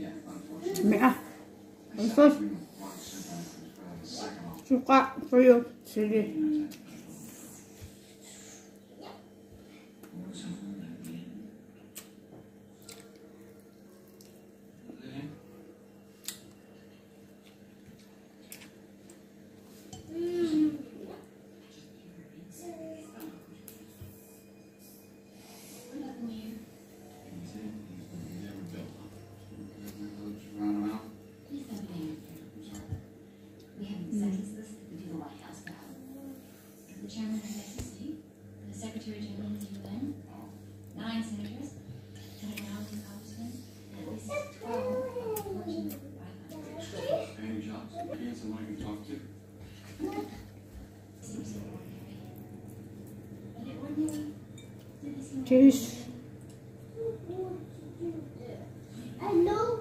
Mẹ First suka for you. Sige. The chairman of the SEC, the secretary general of the UN, 9 senators, 10,000 congressmen, and at least 12 of Fortune 500. Any jobs? Again, someone I can talk to? Seems so ordinary. But it ordinary didn't seem Cheers. I know.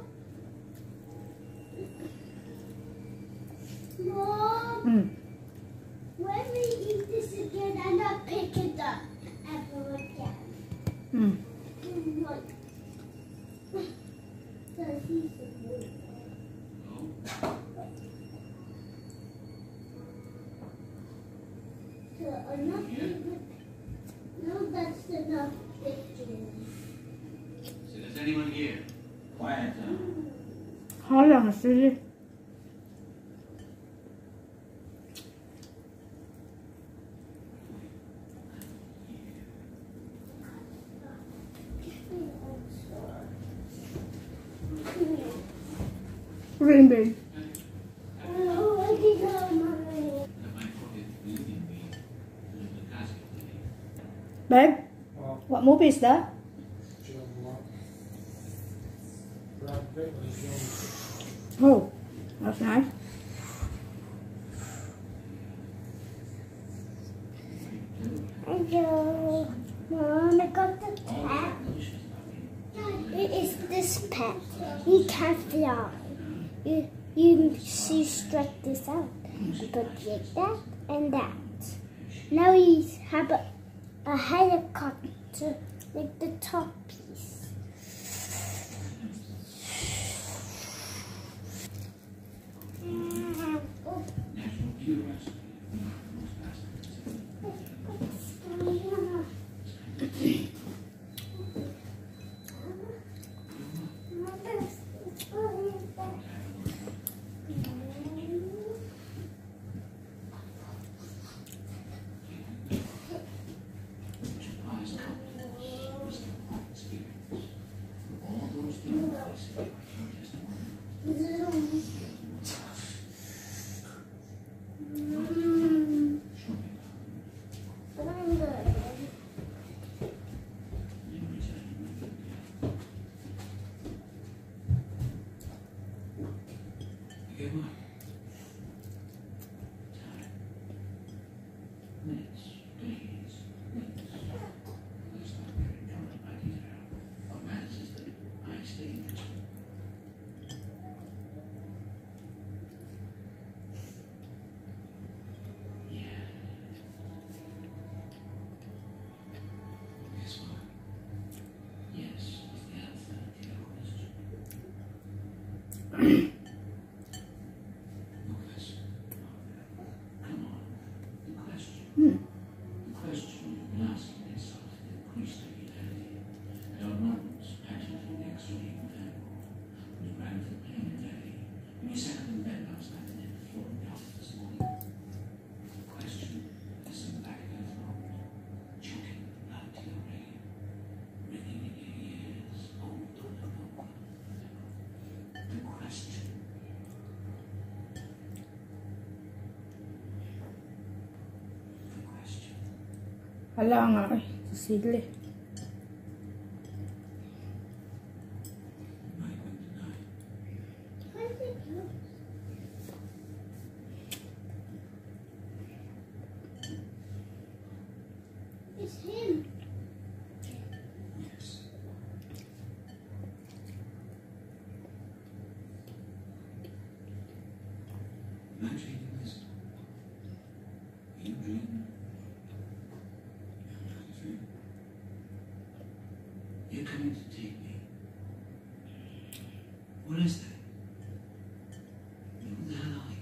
Mom, when we eat this again, I'm not pick it up ever again. So he's a boy. So enough people. No, that's enough pictures. So does anyone here? Quiet down. 好两只。Rainbow. Babe, what movie is that? Oh, that's nice. Hello, Mom, I got the pet. It is this pet. He can fly. You stretch this out. You put like that and that. Now he's have a helicopter like the top piece. Hala nga eh, sisili. It's him. Yes. Imagine this. You dream. You're coming to take me. What is that? Who the hell are you?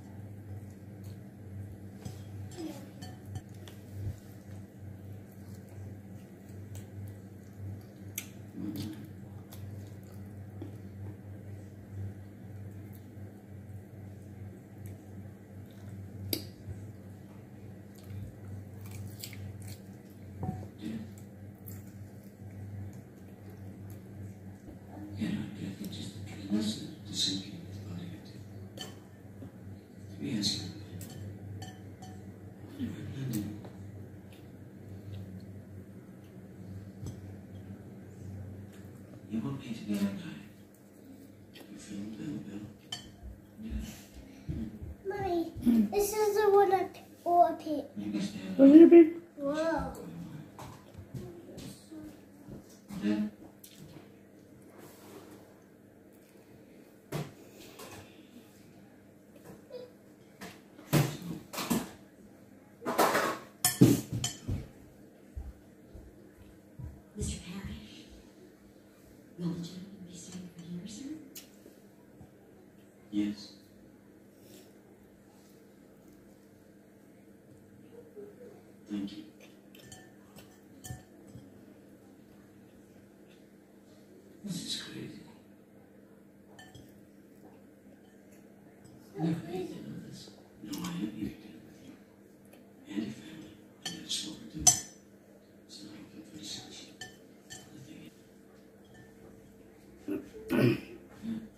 Listen to sinking with the body of it. Let me ask you. Anyway, London. You want me to be that guy? You feel Bill? Yeah. Mommy, this is the one I picked. Maybe stand A little bit. Whoa. Yeah. Mr. Parrish, will the gentleman be staying for here, sir? Yes. Thank you. This is crazy. Never ate dinner with this. No, I have eaten dinner with you. And your family. And you had a smoker too. It's not good for the session. Yeah.